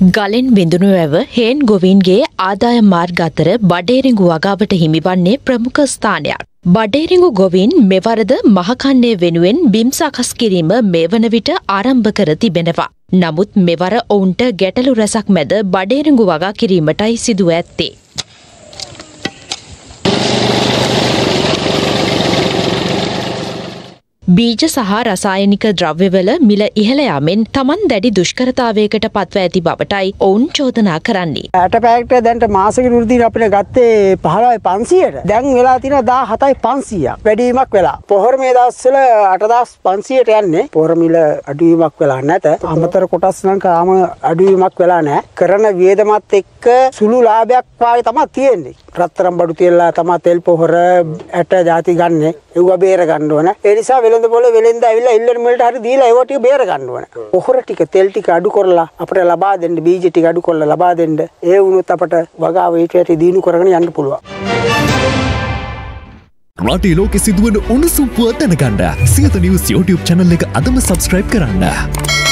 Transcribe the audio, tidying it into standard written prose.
ගලෙන් බිඳුණු වැව හේන් ගොවීන්ගේ ආදායම් මාර්ග අතර බඩේරිඟු වගාවට හිමිවන්නේ ප්‍රමුඛ ස්ථානයක්. බඩේරිඟු ගොවීන් මෙවරද මහකන්නේ වෙනුවෙන් බිම් සකස් කිරීම මේ වන විට ආරම්භ කර තිබෙනවා. නමුත් මෙවර ඔවුන්ට ගැටලු රැසක් මැද බඩේරිඟු වගා කිරීමටයි සිදුව ඇත්තේ. බීජ සහ රසායනික ද්‍රව්‍යවල මිල ඉහළ යාමෙන් තමන් දැඩි දුෂ්කරතාවයකට පත්ව ඇති බවටයි ඔවුන් චෝදනා කරන්නේ. ඇට පැක්ට දැන්ට මාසෙක රුධිර අපිට ගත්තේ 15500ට. දැන් වෙලා තියෙනවා 17500ක්. වැඩිවීමක් වෙලා. පොහොර මේ දවස්වල 8500ට යන්නේ. පොහොර මිල අඩුවීමක් වෙලා නැත. අමතර කොටස් නම් කාම අඩුවීමක් වෙලා නැහැ. කරන වියදමත් එක්ක සුළු ලාභයක් වාගේ තමයි තියෙන්නේ. රත්තරන් බඩු තියලා තමයි තෙල් පොහොර ඇට ಜಾති ගන්නෙ. ඒව බේර ගන්න ඕන. ඒ නිසා වෙළඳ පොළ වෙළඳ ඇවිල්ලා ඉල්ලන මිලට හරි දීලා ඒව ටික බේර ගන්න ඕන. පොහොර ටික තෙල් ටික අඩු කරලා අපිට ලබා දෙන්න බීජ ටික අඩු කරලා ලබා දෙන්න. ඒ වුණොත් අපිට වගාව ඊට දිනු කරගෙන යන්න පුළුවන්. රටේ ලෝකෙ සිදුවන උණුසුම් පුවත් දැනගන්න සියත නිවුස් YouTube channel එක අදම subscribe කරන්න.